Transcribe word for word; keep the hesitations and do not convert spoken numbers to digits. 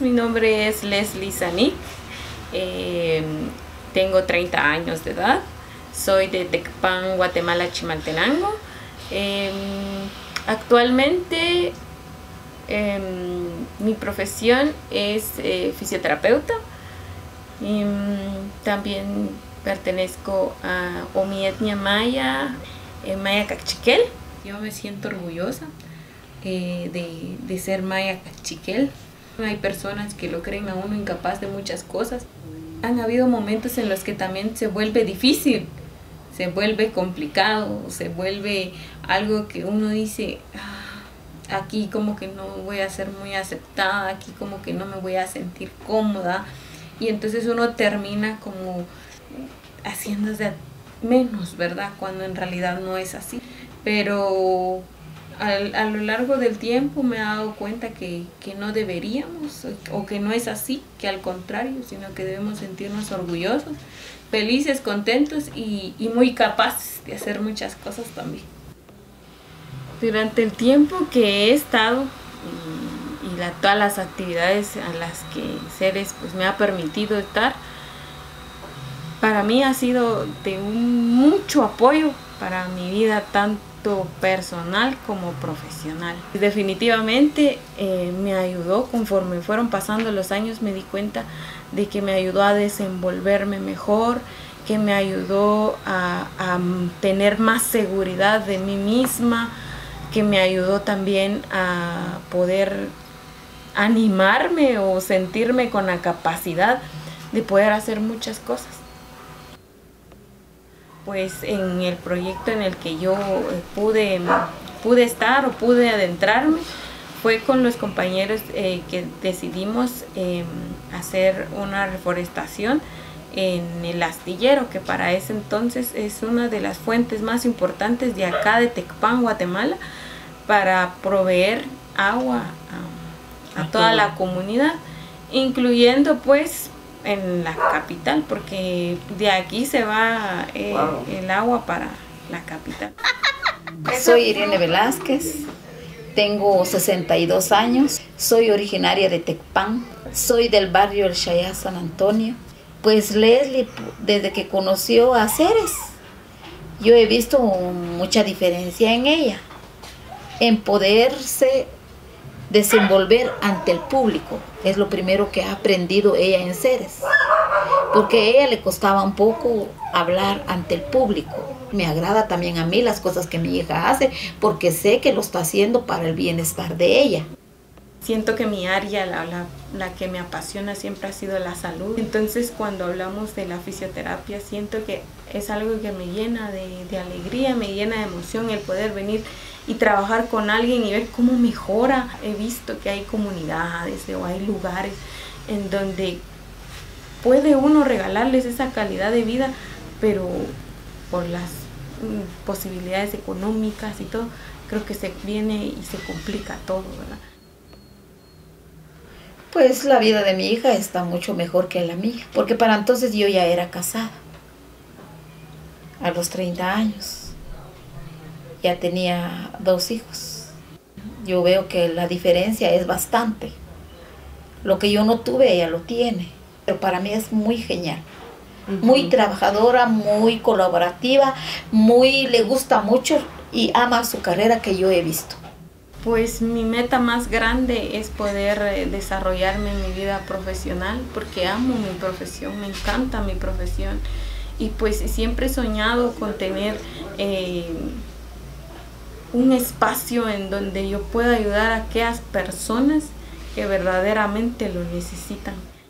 mi nombre es Leslie Zanik, eh, tengo treinta años de edad, soy de Tecpan, Guatemala, Chimaltenango. Eh, actualmente eh, mi profesión es eh, fisioterapeuta y um, también pertenezco a o mi etnia maya, eh, maya cachiquel. Yo me siento orgullosa eh, de, de ser maya cachiquel. Hay personas que lo creen a uno incapaz de muchas cosas. Han habido momentos en los que también se vuelve difícil, se vuelve complicado, se vuelve algo que uno dice, ah, aquí como que no voy a ser muy aceptada, aquí como que no me voy a sentir cómoda. Y entonces uno termina como haciéndose menos, ¿verdad? Cuando en realidad no es así. Pero a, a lo largo del tiempo me he dado cuenta que, que no deberíamos, o que no es así, que al contrario, sino que debemos sentirnos orgullosos, felices, contentos y, y muy capaces de hacer muchas cosas también. Durante el tiempo que he estado y, y la, todas las actividades a las que Ceres pues, me ha permitido estar, para mí ha sido de un mucho apoyo para mi vida, tanto personal como profesional. Definitivamente eh, me ayudó, conforme fueron pasando los años me di cuenta de que me ayudó a desenvolverme mejor, que me ayudó a, a tener más seguridad de mí misma, que me ayudó también a poder animarme o sentirme con la capacidad de poder hacer muchas cosas. Pues en el proyecto en el que yo pude, pude estar o pude adentrarme fue con los compañeros eh, que decidimos eh, hacer una reforestación en el astillero, que para ese entonces es una de las fuentes más importantes de acá de Tecpan, Guatemala, para proveer agua a, a toda la comunidad, incluyendo pues en la capital, porque de aquí se va eh, wow. el agua para la capital. Soy Irene Velázquez, tengo sesenta y dos años, soy originaria de Tecpan, soy del barrio El Chayá, San Antonio. Pues Leslie, desde que conoció a Ceres, yo he visto mucha diferencia en ella, en poderse desenvolver ante el público. Es lo primero que ha aprendido ella en Ceres, porque a ella le costaba un poco hablar ante el público. Me agrada también a mí las cosas que mi hija hace, porque sé que lo está haciendo para el bienestar de ella. Siento que mi área, la, la, la que me apasiona siempre ha sido la salud. Entonces cuando hablamos de la fisioterapia, siento que es algo que me llena de, de alegría, me llena de emoción el poder venir y trabajar con alguien y ver cómo mejora. He visto que hay comunidades o hay lugares en donde puede uno regalarles esa calidad de vida, pero por las mm, posibilidades económicas y todo, creo que se viene y se complica todo, ¿verdad? Pues la vida de mi hija está mucho mejor que la mía, porque para entonces yo ya era casada, a los treinta años. Ya tenía dos hijos. Yo veo que la diferencia es bastante. Lo que yo no tuve, ella lo tiene. Pero para mí es muy genial. Uh-huh. Muy trabajadora, muy colaborativa, muy le gusta mucho y ama su carrera que yo he visto. Pues mi meta más grande es poder eh, desarrollarme en mi vida profesional, porque amo mi profesión, me encanta mi profesión. Y pues siempre he soñado con tener eh, un espacio en donde yo pueda ayudar a aquellas personas que verdaderamente lo necesitan.